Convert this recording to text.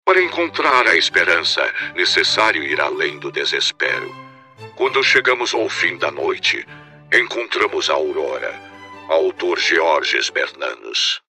Para encontrar a esperança, necessário ir além do desespero. Quando chegamos ao fim da noite, encontramos a aurora. Autor Georges Bernanos.